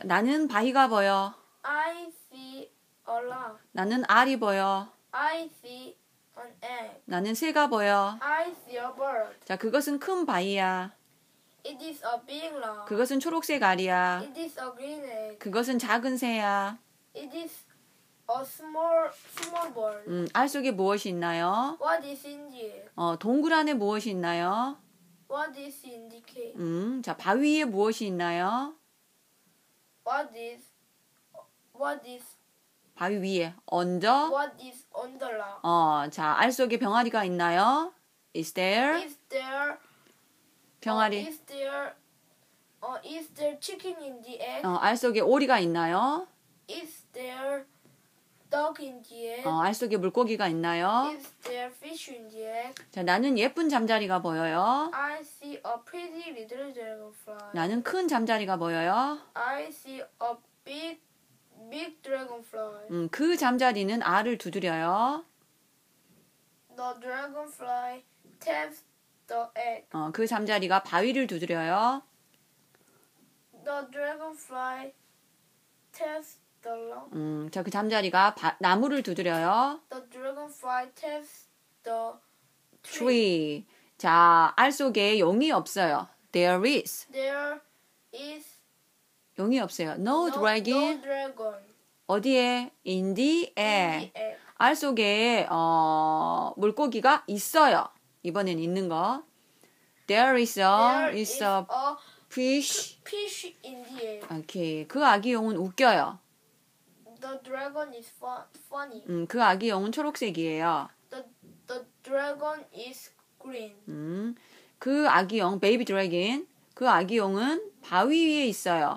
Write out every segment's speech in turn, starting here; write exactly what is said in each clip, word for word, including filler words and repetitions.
자, 나는 바위가 보여. I see a rock. 나는 알이 보여. I see an egg. 나는 새가 보여. I see a bird. 자, 그것은 큰 바위야. It is a big rock. 그것은 초록색 알이야. It is a green egg. 그것은 작은 새야. It is a small small bird. 음, 알 속에 무엇이 있나요? What is in the egg? 어, 동굴 안에 무엇이 있나요? What is in the cave? 음, 자, 바위 위에 무엇이 있나요? What is what is 바위 위에. under. what is on the rock? 어, 자, 알 속에 병아리가 있나요? Is there? Is there 병아리. Uh, is there uh, is there chicken in the egg? 어, 알 속에 오리가 있나요? Is there dog in the egg? 어, 알 속에 물고기가 있나요? Is there fish in the egg? 자, 나는 예쁜 잠자리가 보여요. I see a pretty little dragonfly. 나는 큰 잠자리가 보여요. I see a big big dragonfly. 음, 그 잠자리는 알을 두드려요. The dragonfly taps the egg. 어, 그 잠자리가 바위를 두드려요. The dragonfly taps the rock. 음, 자, 그 잠자리가 바, 나무를 두드려요. The dragonfly taps the tree. tree. 자, 알 속에 용이 없어요. There is. There is 용이 없어요. No, no, dragon. no dragon 어디에? In the in air. the egg. 알 속에 어, 물고기가 있어요. 이번엔 있는 거. There is a, There is is a a fish. fish in the egg. 오케이. 그 아기 용은 웃겨요. The dragon is fu- funny. 음, 그 아기 용은 초록색이에요. The the dragon is green. 음, 그 아기 용, 베이비 드래곤. 그 아기 용은 바위 위에 있어요.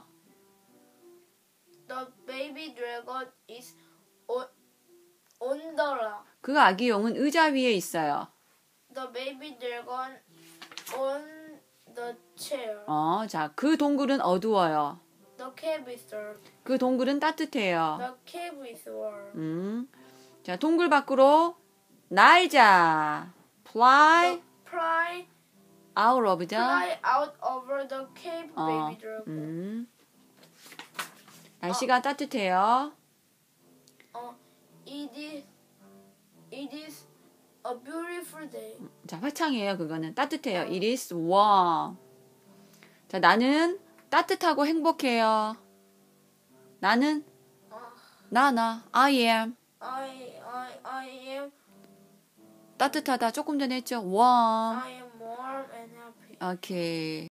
The baby dragon is on on the rock. 그 아기 용은 의자 위에 있어요. The baby dragon on the chair. 어, 자, 그 동굴은 어두워요. The cave is dark. 그 동굴은 따뜻해요. The cave is warm. 음, 자, 동굴 밖으로 날자. Fly The fly out of the. fly out over the cave, 어, baby dragon. 음. 날씨가 따뜻해요. 어, it is it is a beautiful day. 자, 화창이에요. 그거는 따뜻해요. It is warm. 자, 나는 따뜻하고 행복해요. 나는 어, 나, 나, I am. I I I am 따뜻하다. 조금 전에 했죠. warm. I am warm and happy. 오케이.